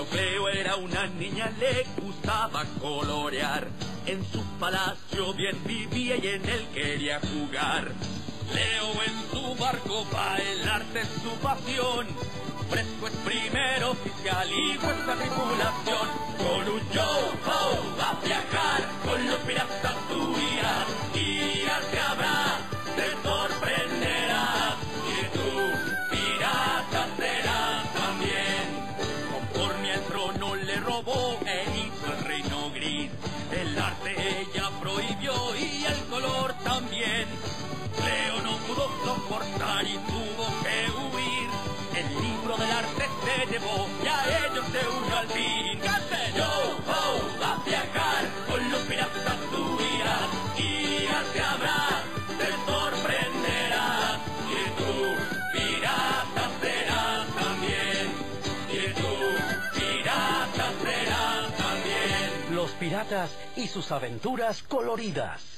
Cleo era una niña, le gustaba colorear. En su palacio bien vivía y en él quería jugar. Leo en su barco va, el arte es su pasión. Fresco es primer oficial y vuestra tripulación. Con un yo-ho a viajar, con los piratas tú irás. Irás que habrá, te sorprenderás. Y tú, pirata, serás también. Conforme al trono le robó e hizo el reino gris. El arte ella prohibió y el color también. Leo no pudo soportar y tuvo que huir. El libro del arte se llevó y a ellos se unió al fin. ¡Canten! Yo-ho, a viajar, con los piratas tú irás. Irás que habrá, te sorprenderás. Y tú, pirata, serás también. Y tú, pirata, serás también. Los piratas y sus aventuras coloridas.